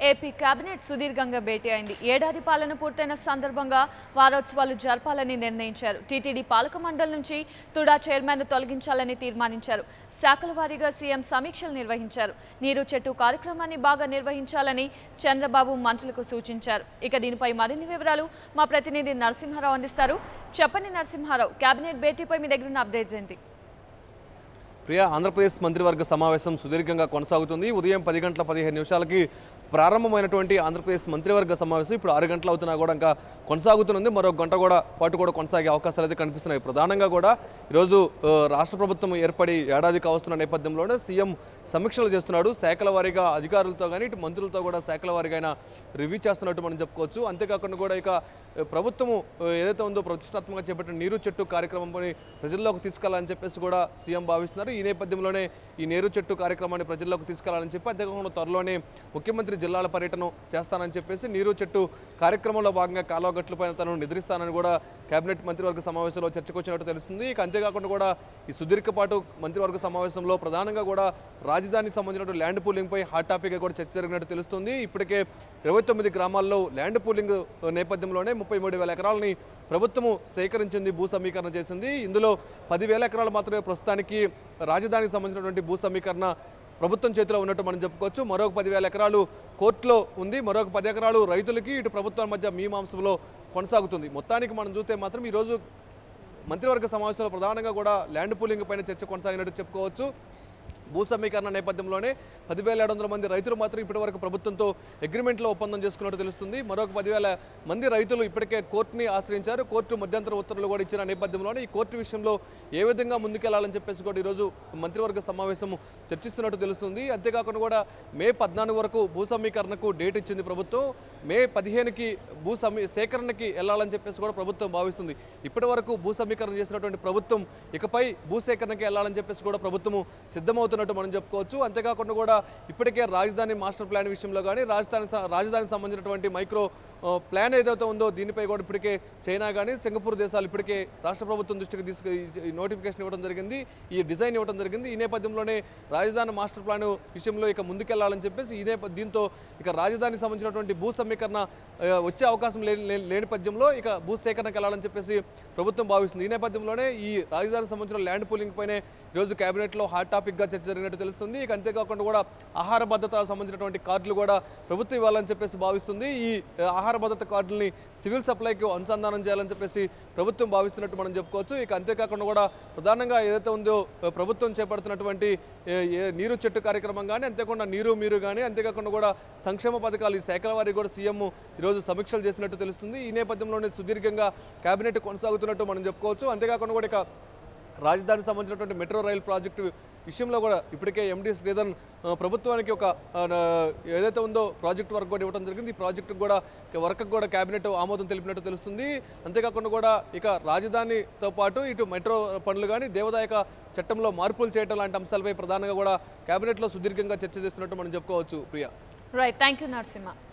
AP cabinet సుదీర్ఘంగా భేటీ అయింది. ఏడాది పాలన పూర్తయిన సందర్భంగా వారోత్సవాలు జరపాలని నిర్ణయించారు. టీటీడీ పాలక మండలి నుంచి తుడా చైర్మన్ను తొలగించాలని తీర్మానించారు. శాఖల వారీగా సీఎం సమీక్షలు నిర్వహించారు. నీరు చెట్టు కార్యక్రమాన్ని బాగా నిర్వహించాలని చంద్రబాబు మంత్రులకు సూచించారు. ఇక దీనిపై మరిన్ని వివరాలు మా ప్రతినిధి నరసింహారావు అందిస్తారు. చెప్పండి నరసింహారావు, కేబినెట్ భేటీపై మీ దగ్గర ఉన్న అప్డేట్స్ ఏంటి? ప్రియా, ఆంధ్రప్రదేశ్ మంత్రివర్గ సమావేశం సుదీర్ఘంగా కొనసాగుతుంది. ఉదయం 10 గంటల 15 నిమిషాలకి ప్రారంభమైనటువంటి ఆంధ్రప్రదేశ్ మంత్రివర్గ సమావేశం ఇప్పుడు 6 గంటలు అవుతున్నా కూడా ఇంకా కొనసాగుతుంది. మరో గంట పాటు కూడా కొనసాగే అవకాశాలు అయితే కనిపిస్తున్నాయి. ప్రధానంగా కూడా ఈరోజు రాష్ట్ర ప్రభుత్వం ఏర్పడి ఏడాది కావస్తున్న నేపథ్యంలోనే సీఎం సమీక్షలు చేస్తున్నాడు. శాఖల వారీగా అధికారులతో కానీ ఇటు మంత్రులతో కూడా శాఖల వారీగా రివ్యూ చేస్తున్నట్టు మనం చెప్పుకోవచ్చు. అంతేకాకుండా కూడా ఇక ప్రభుత్వము ఏదైతే ఉందో ప్రతిష్టాత్మకంగా చేపట్టిన నీరు చెట్టు కార్యక్రమంపై ప్రజల్లోకి తీసుకెళ్లాలని చెప్పేసి కూడా సీఎం భావిస్తున్నారు. ఈ నేపథ్యంలోనే ఈ నీరు చెట్టు కార్యక్రమాన్ని ప్రజల్లోకి తీసుకెళ్లాలని చెప్పి అంతేకాకుండా త్వరలోనే ముఖ్యమంత్రి జిల్లాల పర్యటన చేస్తానని చెప్పేసి నీరు చెట్టు కార్యక్రమంలో భాగంగా కాలువగట్లపైన తను నిద్రిస్తానని కూడా కేబినెట్ మంత్రివర్గ సమావేశంలో చర్చకు వచ్చినట్టు తెలుస్తుంది. ఇక అంతేకాకుండా కూడా ఈ సుదీర్ఘపాటు మంత్రివర్గ సమావేశంలో ప్రధానంగా కూడా రాజధానికి సంబంధించిన ల్యాండ్ పూలింగ్పై హాట్ టాపిక్గా కూడా చర్చ జరిగినట్టు తెలుస్తుంది. ఇప్పటికే 29 గ్రామాల్లో ల్యాండ్ పూలింగ్ నేపథ్యంలోనే 33,000 ఎకరాలని ప్రభుత్వము సేకరించింది, భూ సమీకరణ చేసింది. ఇందులో 10,000 ఎకరాలు మాత్రమే ప్రస్తుతానికి రాజధానికి సంబంధించినటువంటి భూ సమీకరణ ప్రభుత్వం చేతిలో ఉన్నట్టు మనం చెప్పుకోవచ్చు. మరొక 10,000 ఎకరాలు కోర్టులో ఉంది, మరొక 10 ఎకరాలు రైతులకి ఇటు ప్రభుత్వం మధ్య మీమాంసంలో కొనసాగుతుంది. మొత్తానికి మనం చూస్తే మాత్రం ఈరోజు మంత్రివర్గ సమావేశంలో ప్రధానంగా కూడా ల్యాండ్ పూలింగ్ పైన చర్చ కొనసాగినట్టు చెప్పుకోవచ్చు. భూ సమీకరణ నేపథ్యంలోనే 10,700 మంది రైతులు మాత్రం ఇప్పటివరకు ప్రభుత్వంతో అగ్రిమెంట్లో ఒప్పందం చేసుకున్నట్టు తెలుస్తుంది. మరొక 10,000 మంది రైతులు ఇప్పటికే కోర్టుని ఆశ్రయించారు. కోర్టు మధ్యంతర ఉత్తర్వులు కూడా ఇచ్చిన నేపథ్యంలోనే ఈ కోర్టు విషయంలో ఏ విధంగా ముందుకెళ్లాలని చెప్పేసి కూడా ఈరోజు మంత్రివర్గ సమావేశం చర్చిస్తున్నట్టు తెలుస్తుంది. అంతేకాకుండా కూడా మే 14 వరకు భూ సమీకరణకు డేట్ ఇచ్చింది ప్రభుత్వం. మే 15కి సేకరణకి వెళ్లాలని చెప్పేసి కూడా ప్రభుత్వం భావిస్తుంది. ఇప్పటి వరకు భూ సమీకరణ చేసినటువంటి ప్రభుత్వం ఇకపై భూ సేకరణకి వెళ్లాలని చెప్పేసి కూడా ప్రభుత్వం సిద్ధమవుతున్నట్టు మనం చెప్పుకోవచ్చు. అంతేకాకుండా కూడా ఇప్పటికే రాజధాని మాస్టర్ ప్లాన్ విషయంలో కానీ రాజధానికి సంబంధించినటువంటి మైక్రో ప్లాన్ ఏదైతే ఉందో దీనిపై కూడా ఇప్పటికే చైనా కానీ సింగపూర్ దేశాలు ఇప్పటికే రాష్ట్ర ప్రభుత్వం దృష్టికి నోటిఫికేషన్ ఇవ్వడం జరిగింది, ఈ డిజైన్ ఇవ్వడం జరిగింది. ఈ నేపథ్యంలోనే రాజధాని మాస్టర్ ప్లాన్ విషయంలో ఇక ముందుకెళ్లాలని చెప్పేసి దీంతో ఇక రాజధానికి సంబంధించినటువంటి భూ సమీకరణ వచ్చే అవకాశం లేని నేపథ్యంలో ఇక భూ సేకరణకు వెళ్లాలని చెప్పేసి ప్రభుత్వం భావిస్తుంది. ఈ నేపథ్యంలోనే ఈ రాజధానికి సంబంధించిన ల్యాండ్ పూలింగ్ పైనే ఈరోజు కేబినెట్లో హాట్ టాపిక్గా చర్చ జరిగినట్టు తెలుస్తుంది. ఇక అంతేకాకుండా కూడా ఆహార భద్రత సంబంధించినటువంటి కార్డులు కూడా ప్రభుత్వం ఇవ్వాలని చెప్పేసి భావిస్తుంది. ఈ ఆహార భద్రత కార్డుల్ని సివిల్ సప్లైకి అనుసంధానం చేయాలని చెప్పేసి ప్రభుత్వం భావిస్తున్నట్టు మనం చెప్పుకోవచ్చు. ఇక అంతేకాకుండా కూడా ప్రధానంగా ఏదైతే ఉందో ప్రభుత్వం చేపడుతున్నటువంటి నీరు చెట్టు కార్యక్రమం కానీ అంతేకాకుండా నీరు మీరు కానీ అంతేకాకుండా కూడా సంక్షేమ పథకాలు ఈ శాఖల వారికి కూడా సీఎం ఈరోజు సమీక్షలు చేసినట్టు తెలుస్తుంది. ఈ నేపథ్యంలోనే సుదీర్ఘంగా కేబినెట్ కొనసాగుతున్నట్టు మనం చెప్పుకోవచ్చు. అంతేకాకుండా కూడా ఇక రాజధానికి సంబంధించినటువంటి మెట్రో రైల్ ప్రాజెక్టు విషయంలో కూడా ఇప్పటికే ఎండి శ్రీధర్ ప్రభుత్వానికి ఒక ఏదైతే ఉందో ప్రాజెక్ట్ వర్క్ కూడా ఇవ్వడం జరిగింది. ఈ ప్రాజెక్టు కూడా వర్క్ కూడా కేబినెట్ ఆమోదం తెలిపినట్టు తెలుస్తుంది. అంతేకాకుండా కూడా ఇక రాజధానితో పాటు ఇటు మెట్రో పనులు కానీ దేవాదాయక చట్టంలో మార్పులు చేయడం లాంటి అంశాలపై ప్రధానంగా కూడా కేబినెట్లో సుదీర్ఘంగా చర్చ చేస్తున్నట్టు మనం చెప్పుకోవచ్చు. Priya, right, thank you Narasimha.